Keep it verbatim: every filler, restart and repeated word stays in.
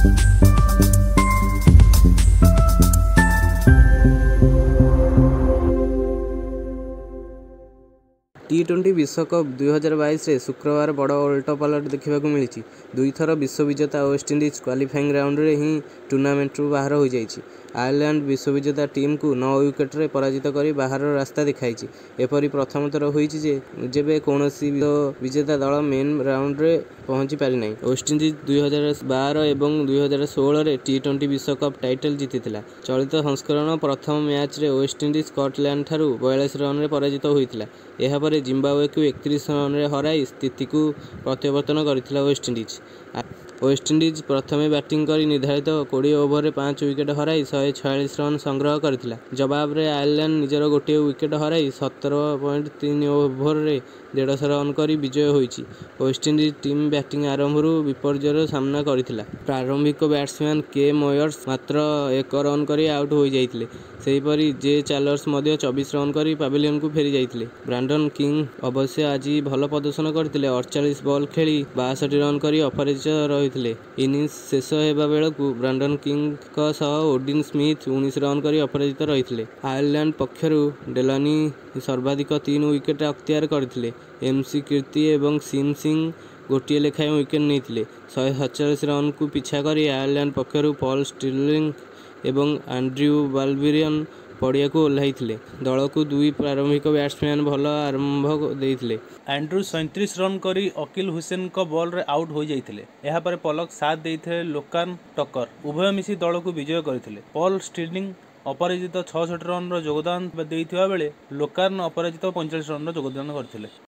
T twenty विश्वकप दुई हजार बाईस शुक्रवार बड़ ओल्टपलट देखा मिली। दुई थर विश्वविजेता वेस्टइंडीज क्वालिफाइंग राउंड में ही टूर्नामेंटरू बाहर हो जाइए। आयरलैंड विश्वविजेता टीम को नौ विकेट्रे पराजित कर बाहर रास्ता देखाई। एपरी प्रथम थर होइछि जेबे कौन विजेता दल मेन राउंड में पहुंची पारि नहीं। वेस्टइंडीज दुई हजार बार और दुई हजार षोह टी ट्वेंटी विश्वकप टाइटल जीति। चलित संस्करण प्रथम मैच रे वेस्टइंडीज स्कॉटलैंड ठारू बयालीस रन में पराजित होता। यापर जिम्बाब्वे को एकतीस रन में हराई स्थिति को प्रत्यावर्तन करथिला वेस्टइंडीज। वेस्टइंडीज प्रथमे बैटिंग कर निर्धारित बीस ओवर में पांच विकेट हराई एक सौ छियालीस रन संग्रह करथिला। जवाब रे आयरलैंड निजर गोटे विकेट हराई सतर पॉइंट तीन ओवर में डेढ़ सौ रन कर विजय होइछि। वेस्टइंडीज टीम बैटिंग आरंभ विपर्जयर सामना करथिला। प्रारंभिक बैट्समैन के मोयर्स मात्र एक रन कर आउट हो जाइथिले। सेहीपरि जे चार्ल्स मध्य चौबीस रन कर पाविलियन को फेरी जाइथिले। ब्रांडन किंग अवश्य आज भल प्रदर्शन करथिले। अड़तालीस बॉल खेली बासठ रन कर अपराजित रहिथिले। इनिंग्स शेष हेबा बेलकु ब्रांडन किंग का सह ओडिन स्मिथ उन्नीस रन कर अपराजित रहिथिले। आयरलैंड पक्षरु डेलानी सर्वाधिक तीन विकेट अख्तियार करथिले। एमसी कीर्ति एवं सिम सिंह गोटे लेखाएं विकेट नहीं। शहे सतचाश रन को पिछा कर आयरलैंड पक्षरु पॉल स्टिर्लिंग एवं एंड्रयू बाल्बियन पड़िया को ओह्लाई। दल को दुई प्रारंभिक बैट्समैन भल आरंभ देते। एंड्रू सैंतीस रन करी अकील हुसैन को बॉल रे आउट हो जाइथिले। एहा पर पलक साथ देइथे लोकान टक्कर। उभय मिसी दल को विजय करथिले। पॉल स्टिर्लिंग अपराजित छियासठ रन योगदान देइथिबा बेले लोकान अपराजित पैंतालीस रन योगदान करथिले।